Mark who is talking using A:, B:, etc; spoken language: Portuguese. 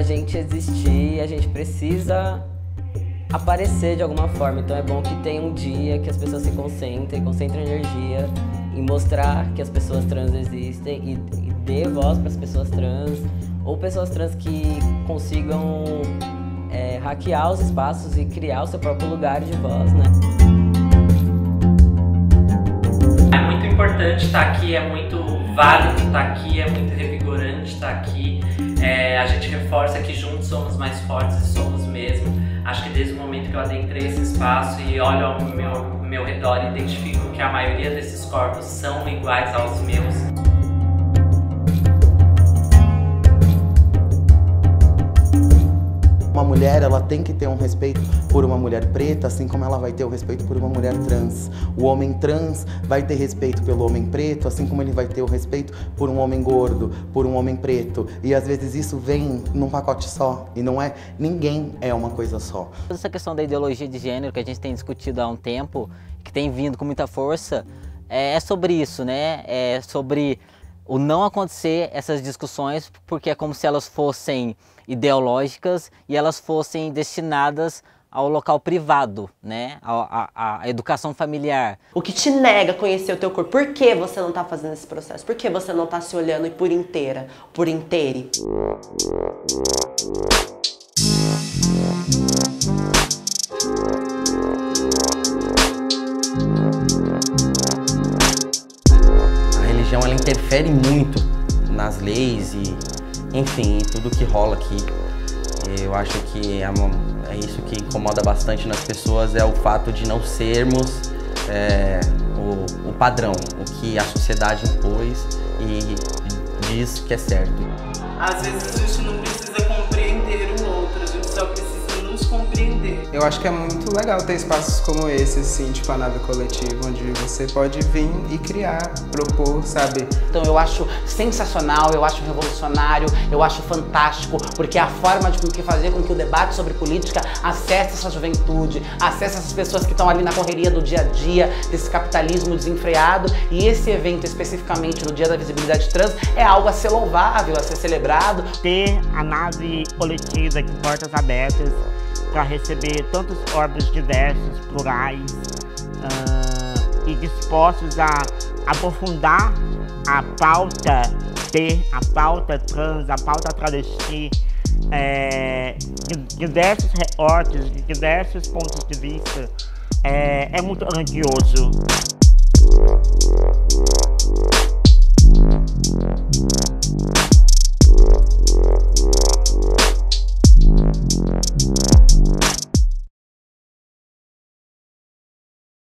A: gente existir, a gente precisa aparecer de alguma forma. Então é bom que tenha um dia que as pessoas se concentrem energia em mostrar que as pessoas trans existem e dê voz para as pessoas trans, ou pessoas trans que consigam hackear os espaços e criar o seu próprio lugar de voz, né?
B: É muito importante estar aqui, é muito válido estar aqui, é muito revigorante estar aqui. A gente reforça que juntos somos mais fortes e somos mesmo. Acho que desde o momento que eu adentrei esse espaço e olho ao meu redor e identifico que a maioria desses corpos são iguais aos meus.
C: Uma mulher, ela tem que ter um respeito por uma mulher preta, assim como ela vai ter o respeito por uma mulher trans. O homem trans vai ter respeito pelo homem preto, assim como ele vai ter o respeito por um homem gordo, por um homem preto. E às vezes isso vem num pacote só, e não é, ninguém é uma coisa só.
D: Essa questão da ideologia de gênero que a gente tem discutido há um tempo, que tem vindo com muita força, é sobre isso, né? É sobre o não acontecer essas discussões, porque é como se elas fossem ideológicas e elas fossem destinadas ao local privado, né? A educação familiar.
E: O que te nega conhecer o teu corpo? Por que você não tá fazendo esse processo? Por que você não tá se olhando por inteira, por inteire?
C: A religião, ela interfere muito nas leis e, enfim, tudo que rola aqui. Eu acho que é isso que incomoda bastante nas pessoas, é o fato de não sermos o padrão, o que a sociedade impôs e diz que é certo.
F: Às vezes a gente não precisa compreender o outro, a gente só precisa nos compreender.
G: Eu acho que é muito legal ter espaços como esse, assim, tipo a nave coletiva, onde você pode vir e criar, propor, sabe?
H: Então eu acho sensacional, eu acho revolucionário, eu acho fantástico, porque é a forma de fazer com que o debate sobre política acesse essa juventude, acesse essas pessoas que estão ali na correria do dia a dia, desse capitalismo desenfreado, e esse evento especificamente no Dia da Visibilidade Trans é algo a ser louvável, a ser celebrado.
I: Ter a nave coletiva de portas abertas para receber tantos corpos diversos, plurais e dispostos a aprofundar a pauta a pauta trans, a pauta travesti, de diversos recortes, de diversos pontos de vista, é muito grandioso.